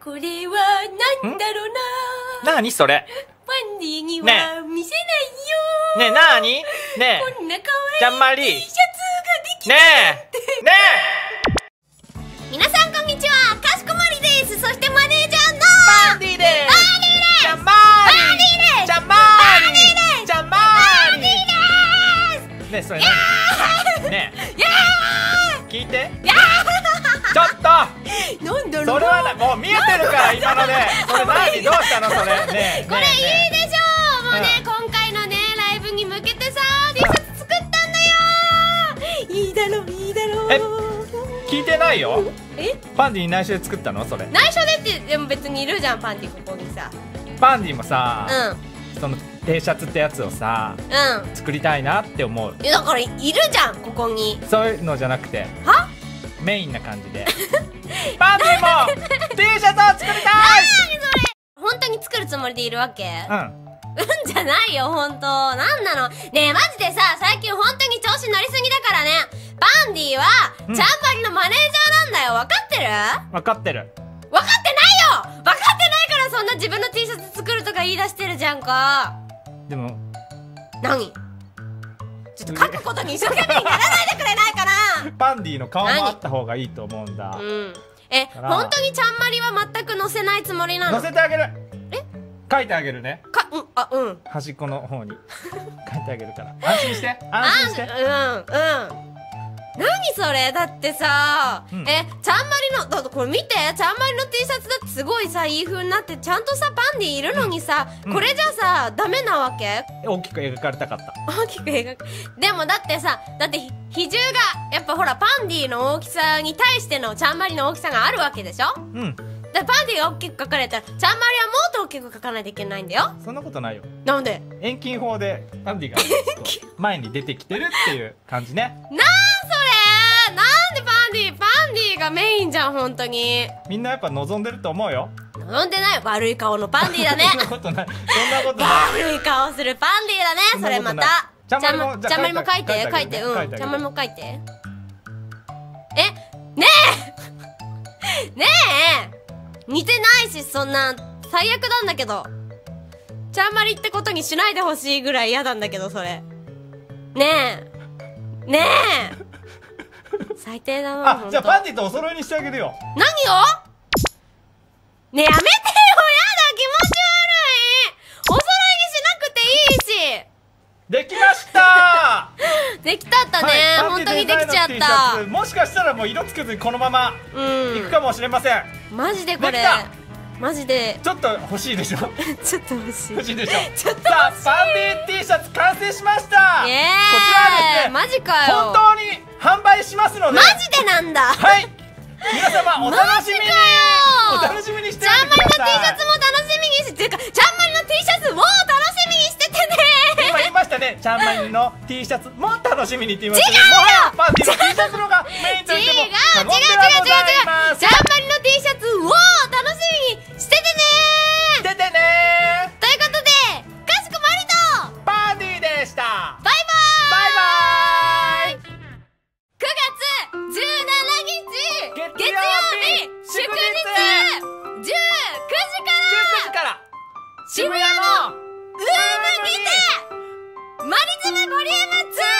これはなんだろうな。 なにそれ。 パンディには見せねえ、なにねえ。 ないよ。こんな可ちゃんま愛い T りシャツができねて。 えね皆さんこんにちは。かしこまりです。そしてマネージャーのパンディですちゃんまーりちゃんまーりちゃんまーりねえ、それ何ねえ聞いてちょっとなんだろうそれはもう見えてるから今のでそれ何どうしたのそれねえこれいいでしょう。もうね、 うん今回のねライブに向けてさ T シャツ作ったんだよ。いいだろういいだろう。 え聞いてないよ。 えパンディに内緒で作ったのそれ。 内緒でってでも別にいるじゃんパンティここにさ。 パンディもさ、 うその T シャツってやつをさん作りたいなって思う。 いやだからいるじゃんここに。 そういうのじゃなくてはメインな感じでパンディも T シャツを作りたい。 本当に作るつもりでいるわけ？ うんじゃないよ本当。なんなのねえマジでさ、最近本当に調子乗りすぎだからね。パンディはうんちゃんまりのマネージャーなんだよ。分かってる？ 分かってる。 分かってないよ。分かってないからそんな自分の T シャツ作るとか言い出してるじゃんか。 でも何？ちょっと書くことに一生懸命にならないでくれないかな。 パンディの顔もあった方がいいと思うんだ。 うんから本当にちゃんまりは全く載せないつもりなの？ 乗せてあげる。書いてあげるね。 うん端っこの方に書いてあげるから安心して安心して。 何それだってさ、 うんちゃんまりのだってこれ見て、ちゃんまりの T シャツだってすごいさいい風になってちゃんとさパンディいるのにさ、 うんこれじゃさダメなわけ？ 大きく描かれたかった。 大きく描く。でもだってさ、だって比重がやっぱほらパンディの大きさに対してのちゃんまりの大きさがあるわけでしょ。 うんだからパンディが大きく描かれたらちゃんまりはもっと大きく描かないといけないんだよ。 そんなことないよ。 なんで？ 遠近法でパンディが前に出てきてるっていう感じね。 それなんでパンディがメインじゃん本当に。 みんなやっぱ望んでると思うよ。 望んでない。悪い顔のパンディだね。 そんなことないそんなことない悪い顔するパンディだね。それまたちゃんまりもちゃんまりも書いてじゃあ書いて書いてあげるちゃんまりも書いて。ねえねえ似てないしそんな最悪なんだけど。ちゃんまりってことにしないでほしいぐらい嫌なんだけどそれ。ねえねえ最低だな。 あじゃあパンディとお揃いにしてあげるよ。 何をねえやめてよ。やだ気持ち悪い。お揃いにしなくていいし。 できましたできたったね、 はい本当にできちゃっパンディデザインの T シャた。 ツもしかしたらもう色つけずにこのままうんいくかもしれません。 マジでこれできたマジでちょっと欲しいでしょちょっと欲しい。 欲しいでしょちょっとさあパンディ T シャツ完成しました。こちらはですねマジかよ。 本当に販売しますのでマジでなんだ。 はい皆様お楽しみにマジかよお楽しみにしてちゃんまりのおいてく T だシャさい。 ツも楽しみにしててかちゃんまりの T シャツも楽しみにしててね。 今言いましたねちゃんまりの T シャツも楽しみにって言いましたね。 違うよもはやパンディの T シャツのがメインと言っても過言ではございません。 ちゃんまりの T シャツを楽しみにしててね。 出てねということでかしこまりとーパンディでしたバイバーイ。 バイバーイ。 9月17日月曜日祝日祝 19時日から 19時から渋谷のウームにてマリズムボリューム2